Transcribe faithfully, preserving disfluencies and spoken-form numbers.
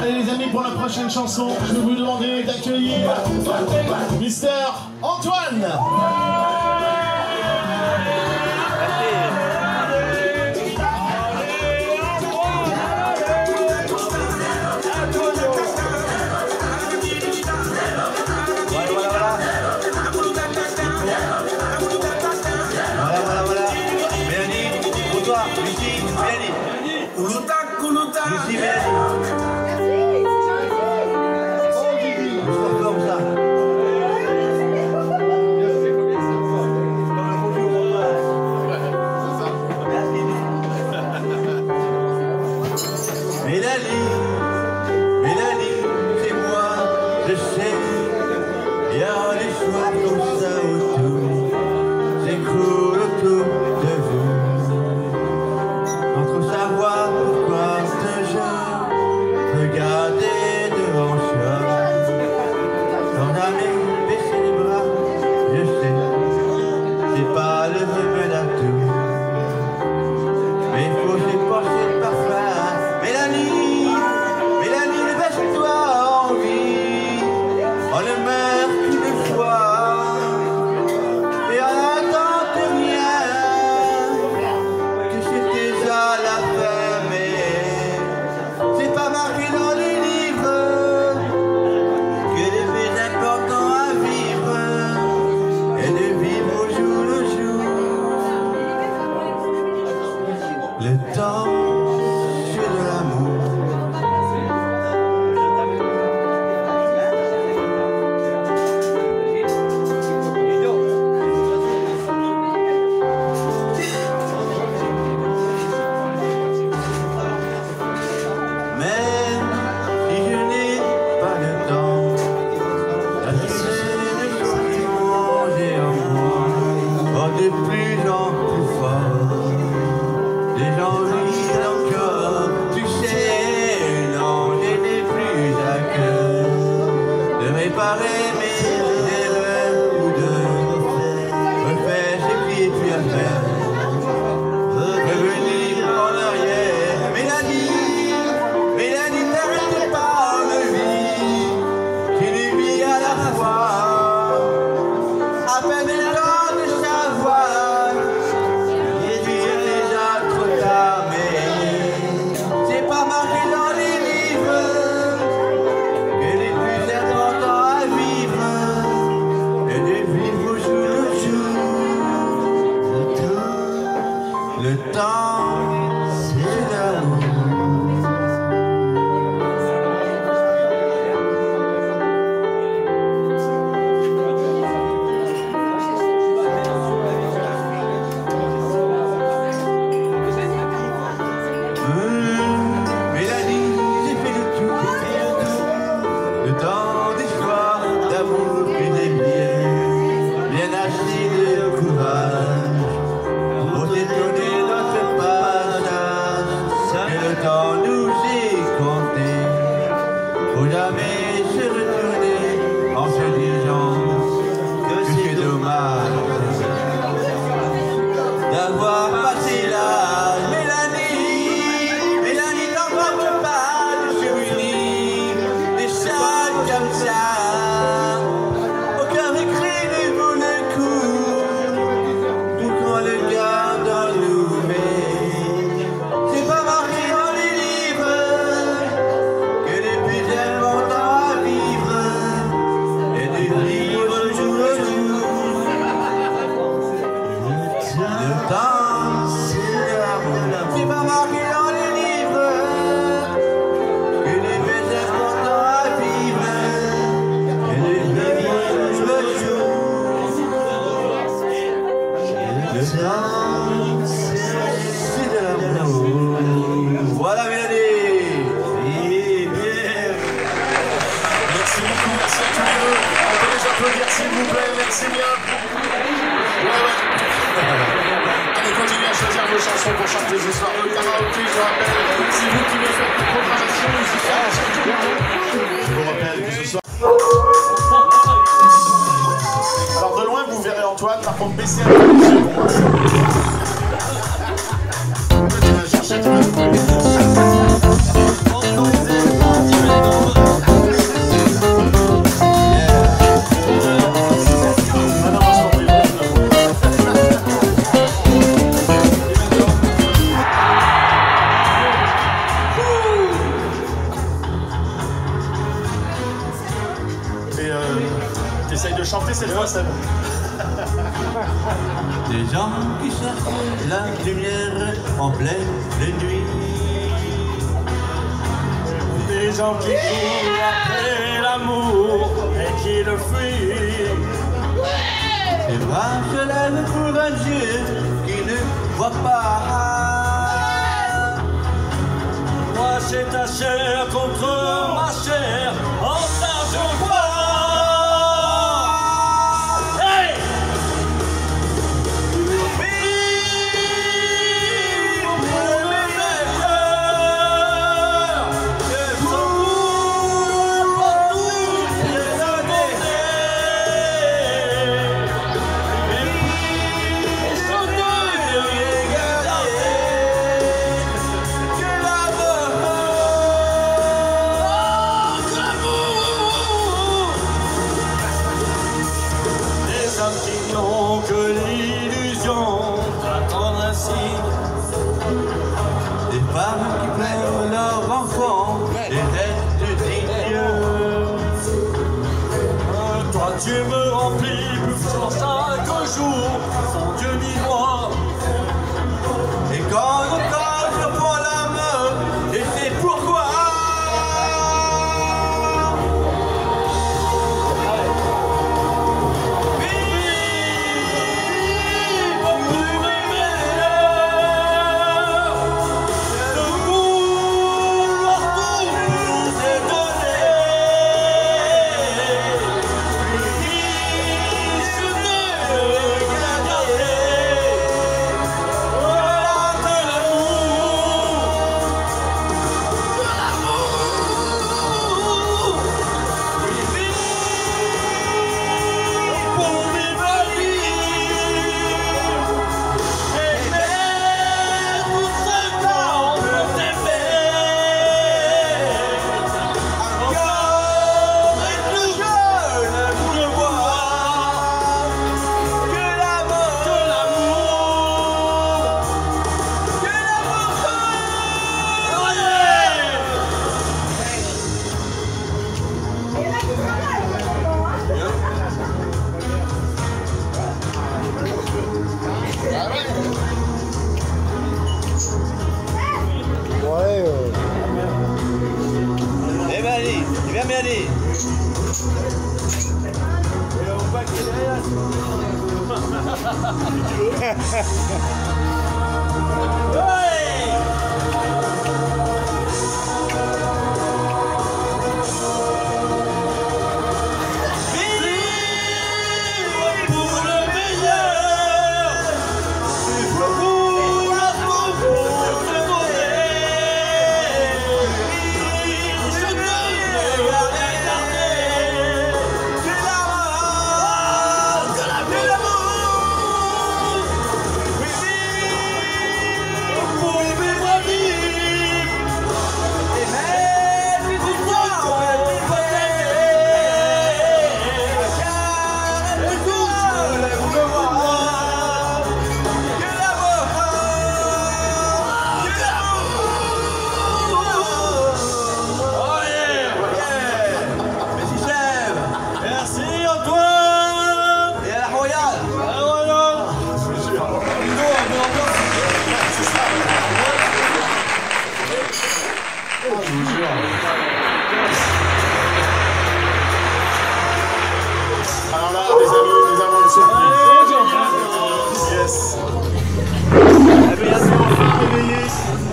Allez les amis, pour la prochaine chanson, je vais vous demander d'accueillir Mister Antoine. Lucie, Mélanie. Comme ça. Mélanie, Mélanie, c'est moi, je sais, il y a des soirs comme ça autour, j'écoute autour de vous, sans trop savoir pourquoi ce jeu, regardez devant soi, sans jamais baisser les bras, je sais, c'est pas le remède à tout, mais il faut se pencher parfois. Mélanie, Mélanie, lève-toi en vie, on ne meurt qu'une fois, et on n'attend rien, que c'est déjà la fin, mais c'est pas marqué dans les livres, que le plus important à vivre, est de vivre au jour le jour, le temps. De plus en plus fort, les gens rient encore, tu sais, non, je n'ai plus à cœur de réparer mes erreurs ou de refaire ce qui est plus à faire, revenir en arrière. Mélanie, Mélanie, t'arrêtes pas de vie, tu ne vis à la fois, à peine le temps. Le temps, c'est l'amour. Mmh, Mélanie, j'ai fait le tout, le temps des soirs d'amour que des biens, bien acheté de courage, pour détourner notre passage, que le temps nous est compté, faut jamais se retourner en se disant que c'est dommage d'avoir passé l'âge. Mélanie, Mélanie, n'en parle pas de souvenirs, des salles comme ça, aucun regret ne vaut le coup, tout qu'on le garde en nous, mais c'est pas marqué dans les livres, que le plus important à vivre est de vivre jour le jour. Le temps, c'est l'amour. C'est pas marqué dans les livres, que le plus important à vivre est de vivre jour le jour. Le temps, c'est de l'amour. Voilà, Mélanie. Et bien. Merci beaucoup, merci à tous les deux. On peut les applaudir s'il vous plaît, merci bien. Ouais, ouais. Allez, continuez à choisir vos chansons pour chanter ce soir au karaoké, je vous rappelle. C'est vous qui me faites la programmation musicale. Je vous rappelle que ce soir... Alors de loin, vous verrez Antoine, par contre, baissez un peu les yeux pour moi. Tu vas chercher, tu vas trouver. chanter cette fois, c'est bon. Des gens qui cherchent la lumière en pleine nuit. Des gens qui courent après l'amour et qui le fuient. Les bras se lèvent pour un Dieu qui ne voit pas. Moi c'est ta chair contre ma chair, en ça je crois. Hey! Vive pour le meilleur, que tout partout les années. Vive ce Dieu gardé, que l'amour. Qui n'ont que l'illusion d'attendre ainsi. Des femmes qui pleurent leurs enfants et restent dignes. Toi tu me remplis plus fort chaque jour, mon Dieu dis-moi. Et quand nos corps se font la main, et c'est pourquoi. Eh ben allez, viens bien aller. Alors là, les amis, nous avons une surprise. Yes. À bientôt, réveillez.